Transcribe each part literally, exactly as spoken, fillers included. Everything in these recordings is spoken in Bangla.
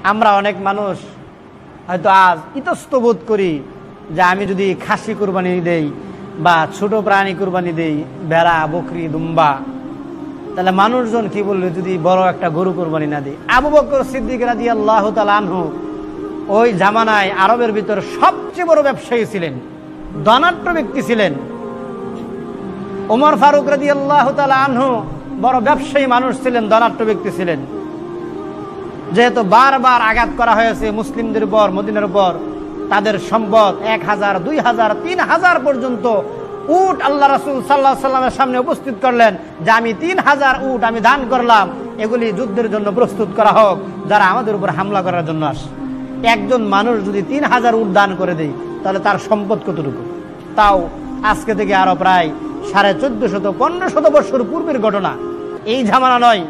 আমরা অনেক মানুষ হয়তো আজ ইতস্ত বোধ করি যে আমি যদি খাসি কুরবানি দেই বা ছোট প্রাণী কুরবানি দেই, ভেড়া, বকরি, দুম্বা, তাহলে মানুষজন কি বলবে যদি বড় একটা গরু কুরবানি না দিই। আবু বকর সিদ্দিক রাদিয়াল্লাহু তাআলা আনহু ওই জামানায় আরবের ভিতর সবচেয়ে বড় ব্যবসায়ী ছিলেন, ধনাঢ্য ব্যক্তি ছিলেন। ওমর ফারুক রাদিয়াল্লাহু তাআলা আনহু বড় ব্যবসায়ী মানুষ ছিলেন, ধনাঢ্য ব্যক্তি ছিলেন। যেহেতু বারবার আঘাত করা হয়েছে মুসলিমদের উপর, মদিনার উপর, তাদের সম্পদ এক হাজার দুই হাজার তিন হাজার পর্যন্ত উট আল্লাহ রাসূল সাল্লাল্লাহু আলাইহি সাল্লামের সামনে উপস্থিত করলেন যে আমি তিন হাজার উট আমি দান করলাম, এগুলি যুদ্ধের জন্য প্রস্তুত করা হোক, যারা আমাদের উপর হামলা করার জন্য আসে। একজন মানুষ যদি তিন হাজার উট দান করে দেয় তাহলে তার সম্পদ কতটুকু? তাও আজকে থেকে আরো প্রায় সাড়ে চোদ্দ শত পনেরো শত বছর পূর্বের ঘটনা, এই জামানা নয়।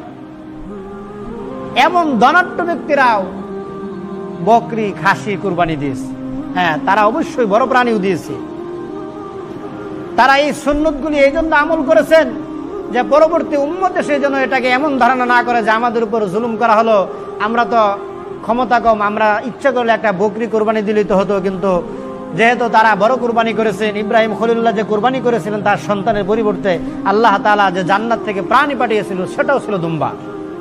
এমন ধনাঢ্য ব্যক্তিরাও বকরি, খাসি কুরবানি দিয়েছে। হ্যাঁ, তারা অবশ্যই বড় প্রাণীও দিয়েছে। তারা এই সুন্নতগুলি এই জন্য আমল করেছেন যে পরবর্তী উম্মত এসে যেন এটাকে এমন ধারণা না করে যে আমাদের উপর জুলুম করা হলো, আমরা তো ক্ষমতা কম, আমরা ইচ্ছা করলে একটা বকরি কুরবানি দিলেই তো হতো। কিন্তু যেহেতু তারা বড় কুরবানি করেছেন, ইব্রাহিম খলিলুল্লাহ যে কুরবানি করেছিলেন তার সন্তানের পরিবর্তে আল্লাহ তাআলা যে জান্নাত থেকে প্রাণী পাঠিয়েছিল সেটাও ছিল দুম্বা।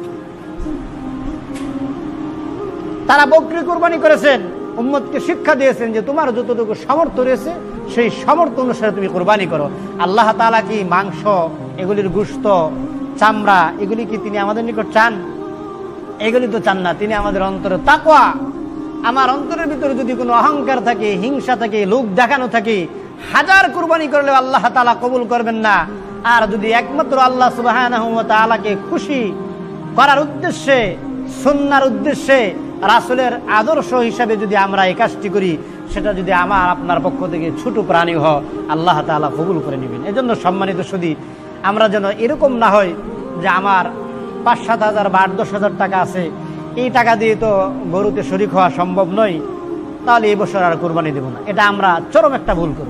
তারা বকরি কুরবানি করেছেন, উম্মতকে শিক্ষা দিয়েছেন যে তোমার যতটুকু সামর্থ্য রয়েছে সেই সামর্থ্য অনুসারে তুমি কুরবানি করো। আল্লাহ তাআলা কি মাংস, এগুলির গোশত, চামড়া, এগুলি কি তিনি আমাদের নিকট চান? এগুলি তো চান না। তিনি আমাদের অন্তরে তাকওয়া, আমার অন্তরের ভিতরে যদি কোনো অহংকার থাকে, হিংসা থাকে, লোক দেখানো থাকে, হাজার কুরবানি করলেও আল্লাহ তাআলা কবুল করবেন না। আর যদি একমাত্র আল্লাহ সুবহানাহু ওয়া তাআলাকে খুশি করার উদ্দেশ্যে, সুন্নাহর উদ্দেশ্যে, রাসূলের আদর্শ হিসাবে যদি আমরা এই কাজটি করি, সেটা যদি আমার আপনার পক্ষ থেকে ছোট প্রাণী হয়, আল্লাহ তাআলা কবুল করে নেবেন। এজন্য সম্মানিত সুধী, আমরা যেন এরকম না হয় যে আমার পাঁচ সাত হাজার বা আট দশ হাজার টাকা আছে, এই টাকা দিয়ে তো গরুতে শরীক হওয়া সম্ভব নয়, তাহলে এই বছর আর কুরবানি দেব না। এটা আমরা চরম একটা ভুল করব।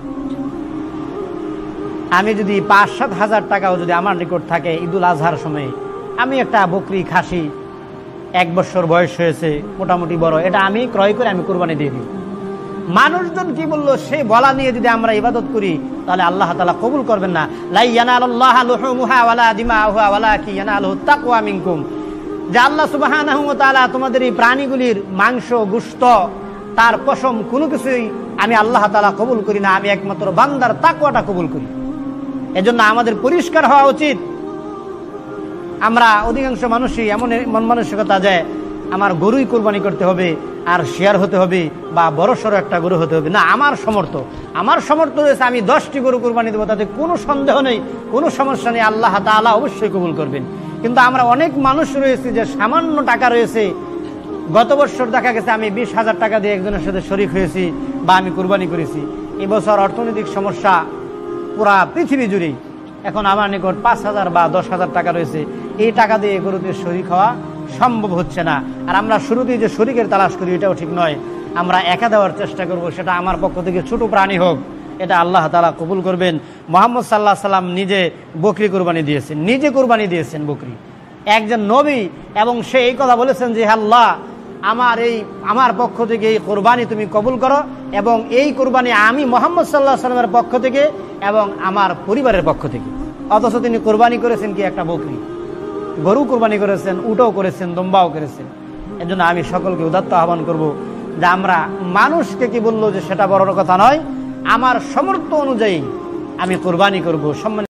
আমি যদি পাঁচ সাত হাজার টাকাও যদি আমার নিকট থাকে, ঈদুল আজহার সময় আমি একটা বকরি, খাসি, এক বছর বয়স হয়েছে, মোটামুটি বড়, এটা আমি ক্রয় করে আমি কুরবানি দিয়ে দিই। মানুষজন কি বললো সেই বলা নিয়ে যদি আমরা ইবাদত করি তাহলে আল্লাহ তাআলা কবুল করবেন না। লা ইয়ানালুল্লাহু লুহুমুহা ওয়ালা দিমাউহা ওয়ালাকিন ইয়ানালুহু তাকওয়া মিনকুম, যে আল্লাহ সুবহানাহু ওয়া তাআলা তোমাদের এই প্রাণীগুলির মাংস, গোশত, তার পশম কোনো কিছুই আমি আল্লাহ তাআলা কবুল করি না, আমি একমাত্র বান্দার তাকওয়াটা কবুল করি। এজন্য আমাদের পরিষ্কার হওয়া উচিত। আমরা অধিকাংশ মানুষই এমন মন মানসিকতা যে আমার গরুই কুরবানি করতে হবে, আর শেয়ার হতে হবে, বা বড় সড়ো একটা গরু হতে হবে। না, আমার সমর্থ আমার সমর্থ রয়েছে, আমি দশটি গরু কুরবানি দেবো, তাতে কোনো সন্দেহ নেই, কোনো সমস্যা নেই, আল্লাহ তাআলা অবশ্যই কবুল করবেন। কিন্তু আমরা অনেক মানুষ রয়েছে যে সামান্য টাকা রয়েছে, গত বছর দেখা গেছে আমি বিশ হাজার টাকা দিয়ে একজনের সাথে শরিক হয়েছি বা আমি কুরবানি করেছি। এবছর অর্থনৈতিক সমস্যা পুরা পৃথিবী জুড়েই, এখন আমার নিকট পাঁচ হাজার বা দশ হাজার টাকা রয়েছে, এই টাকা দিয়ে গরুতে শরিক হওয়া সম্ভব হচ্ছে না। আর আমরা শুরুতেই যে শরিকের তালাশ করি এটাও ঠিক নয়। আমরা একা দেওয়ার চেষ্টা করব, সেটা আমার পক্ষ থেকে ছোট প্রাণী হোক, এটা আল্লাহ তাআলা কবুল করবেন। মুহাম্মদ সাল্লাল্লাহু আলাইহি সাল্লাম নিজে বকরি কুরবানি দিয়েছেন, নিজে কুরবানি দিয়েছেন বকরি, একজন নবী, এবং সে এই কথা বলেছেন যে আল্লাহ আমার এই আমার পক্ষ থেকে এই কুরবানি তুমি কবুল করো, এবং এই কুরবানি আমি মুহাম্মদ সাল্লাল্লাহু আলাইহি সাল্লামের পক্ষ থেকে এবং আমার পরিবারের পক্ষ থেকে। অথচ তিনি কুরবানি করেছেন কি একটা বকরি, গরু কুরবানি করেছেন, উটও করেছেন, দুম্বাও করেছেন। এজন্য আমি সকলকে উদাত্ত আহ্বান করব যে আমরা মানুষকে কি বললো যে সেটা বড় কথা নয়, আমার সামর্থ্য অনুযায়ী আমি কুরবানি করব। সম্মান